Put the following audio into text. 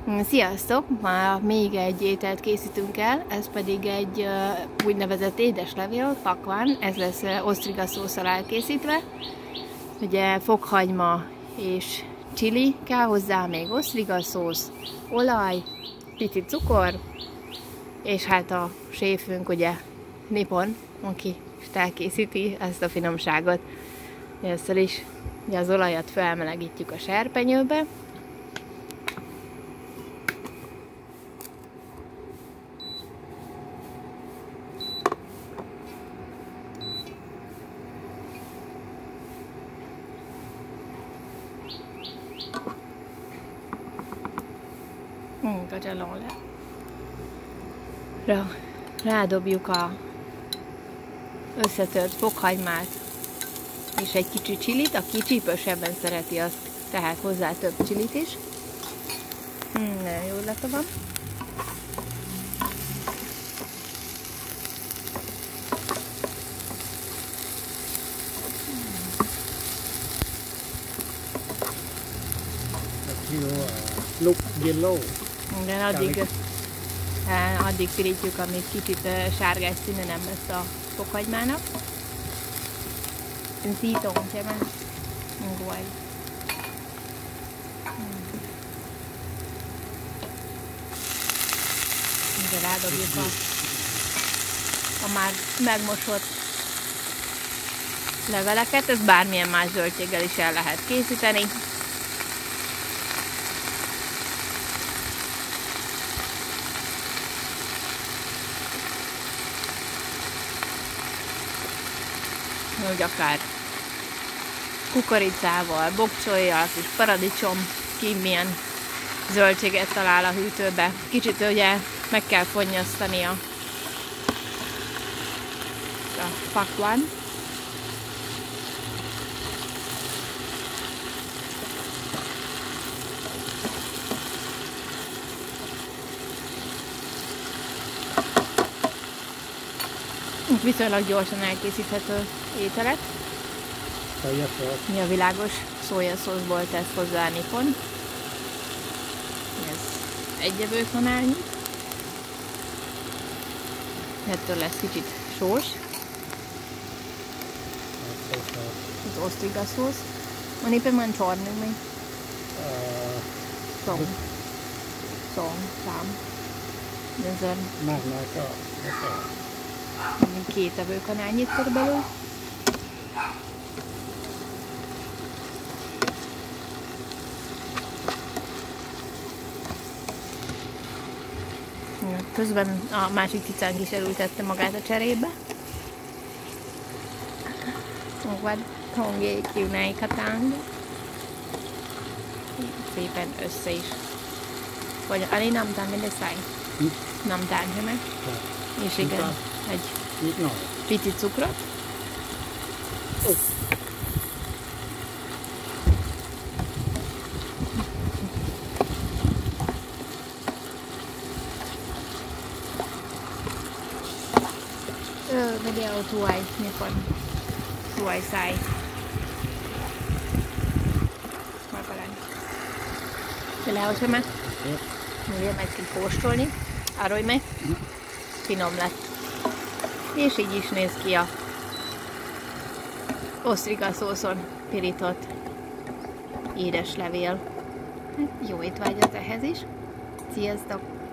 Sziasztok! Ma még egy ételt készítünk el, ez pedig egy úgynevezett édeslevél, pakván, ez lesz osztriga szósszal elkészítve. Ugye fokhagyma és chili kell hozzá, még osztriga szósz, olaj, picit cukor, és hát a séfünk ugye Nippon, aki elkészíti ezt a finomságot. Ezzel is ugye az olajat felmelegítjük a serpenyőbe. Rádobjuk a összetört fokhagymát és egy kicsi csilit, aki csípősebben szereti, azt tehát hozzá több csilit is. Nagyon jó illata van. Look yellow. Igen, addig pirítjuk, amíg kicsit sárgás színe nem lesz a fokhagymának. Szítom, cseme. Ngvaj. Ugye rádobjuk a már megmosott leveleket, ezt bármilyen más zöldséggel is el lehet készíteni. Úgy akár kukoricával, bokcsollyal, kis paradicsom, ki milyen zöldséget talál a hűtőbe. Kicsit ugye meg kell fonnyasztani a pakván. Viszonylag gyorsan elkészíthető ételek. Mi a világos szójaszószból tesz hozzá a Nippon. Ez egy evőkanálnyi. Ettől lesz kicsit sós. Az osztriga szósz. A Nippon man csorni mi? Szom. Szám. Ezen. Két evőkanálnyit körülbelül. Közben a másik cicánk is elültette magát a cserébe. Vagy tongékjúnei katáng. Szépen össze is. Vagy ali nem tán minden száj. Nem tán, sem. És igen, egy pici cukrot. Video tuai Nippon tuai száj. Leho sem meg? Ugye meg kell kóstolni. Árulj meg. Finom lett. És így is néz ki a osztriga szószon pirított édeslevél. Jó étvágyat ehhez is. Sziasztok!